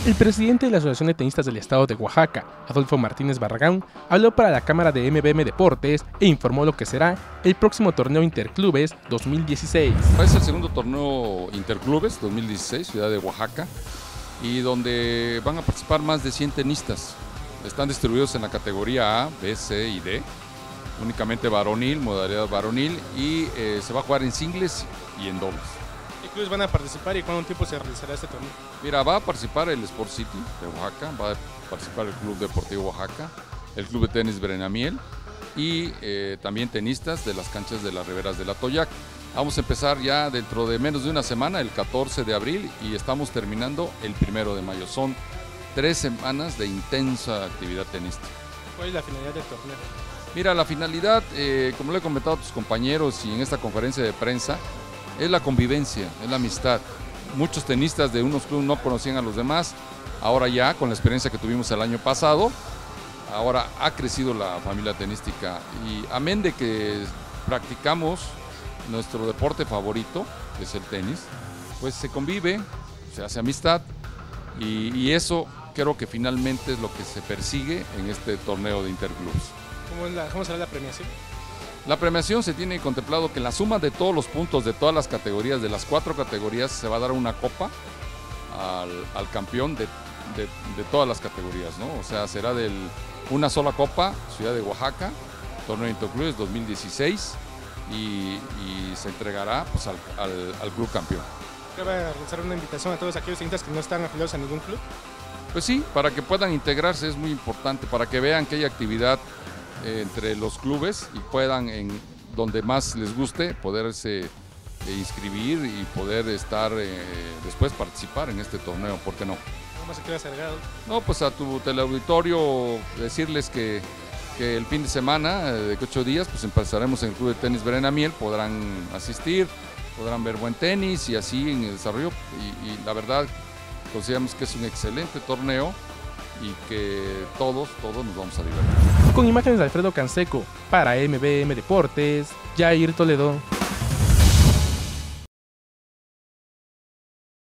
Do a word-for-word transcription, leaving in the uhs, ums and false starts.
El presidente de la Asociación de Tenistas del Estado de Oaxaca, Adolfo Martínez Barragán, habló para la Cámara de M B M Deportes e informó lo que será el próximo torneo Interclubes dos mil dieciséis. Es el segundo torneo Interclubes dos mil dieciséis, ciudad de Oaxaca, y donde van a participar más de cien tenistas. Están distribuidos en la categoría A, B, C y D, únicamente varonil, modalidad varonil, y eh, se va a jugar en singles y en dobles. ¿Qué clubes van a participar y cuánto tiempo se realizará este torneo? Mira, va a participar el Sport City de Oaxaca, va a participar el Club Deportivo Oaxaca, el Club de Tenis Brenamiel y eh, también tenistas de las canchas de las Riberas del Atoyac. Vamos a empezar ya dentro de menos de una semana, el catorce de abril, y estamos terminando el primero de mayo. Son tres semanas de intensa actividad tenística. ¿Cuál es la finalidad del torneo? Mira, la finalidad, eh, como le he comentado a tus compañeros y en esta conferencia de prensa, es la convivencia, es la amistad. Muchos tenistas de unos clubes no conocían a los demás, ahora ya con la experiencia que tuvimos el año pasado, ahora ha crecido la familia tenística, y amén de que practicamos nuestro deporte favorito, que es el tenis, pues se convive, se hace amistad, y, y eso creo que finalmente es lo que se persigue en este torneo de Interclubes. ¿Cómo, es la, ¿Cómo será la premiación? La premiación se tiene contemplado que en la suma de todos los puntos de todas las categorías, de las cuatro categorías, se va a dar una copa al, al campeón de, de, de todas las categorías, ¿no? O sea, será de una sola copa, Ciudad de Oaxaca, torneo Interclubes dos mil dieciséis, y, y se entregará pues, al, al, al club campeón. ¿Va a realizar una invitación a todos aquellos tenistas que no están afiliados a ningún club? Pues sí, para que puedan integrarse es muy importante, para que vean que hay actividad entre los clubes y puedan, en donde más les guste, poderse eh, inscribir y poder estar eh, después participar en este torneo, ¿por qué no? ¿Cómo se queda cargado? No, pues a tu teleauditorio decirles que, que el fin de semana, de ocho días, pues empezaremos en el Club de Tenis Brenamiel, podrán asistir, podrán ver buen tenis y así en el desarrollo, y, y la verdad consideramos que es un excelente torneo y que todos, todos nos vamos a divertir. Con imágenes de Alfredo Canseco, para M B M Deportes, Jair Toledo.